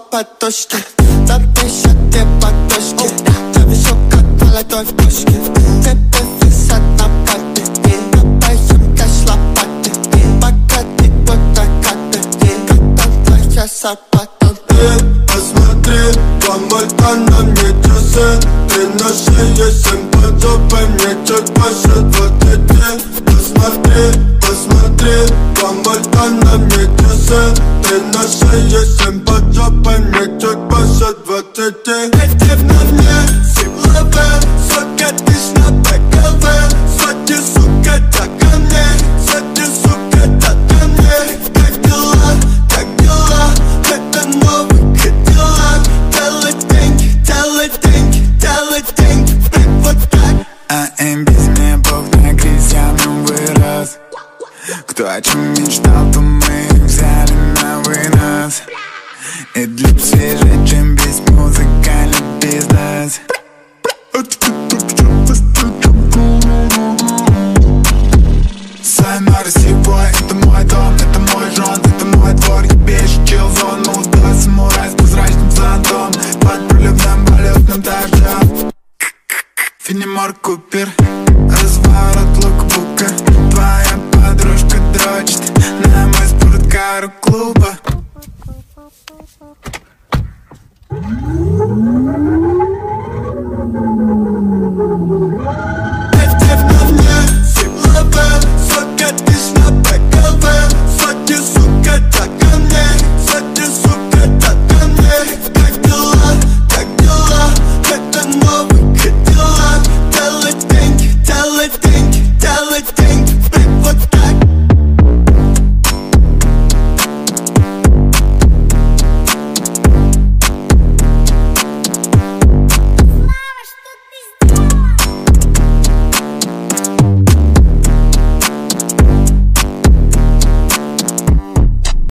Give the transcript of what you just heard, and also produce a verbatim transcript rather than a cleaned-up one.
подушки. Запишет те подушки. Я вижу, как молодой в пушке. Тебе висят на папе. Копаем кэш лопаты. Пока ты будто карты. Когда твоя зарплата. Ты посмотри, помолта на мне часы. Ты на шее, семь под жопой, мне чуть больше двадцати. Посмотри, посмотри, помолта на мне часы. Ты на шее, семь под жопой, мне чуть больше двадцати. Эти на мне силовые, сука, ты ж на ПКВ. Сзади, сука, так ко мне, сзади, сука, так ко мне. Как дела, как дела, это новый Кадиллак. Делать деньги, делать деньги, делать деньги, блин, вот так. А им без меня Бог на крестьяном вырос. Кто о чем мечтал, то мы их взяли на вынос. И для свежее, чем весь музыкальный бизнес. Сайнары сивой, это мой дом, это мой жон, это мой двор. Я бежу чилзону, да, самурай с прозрачным зонтом. Под проливным валютным дождем. Финемор Купер.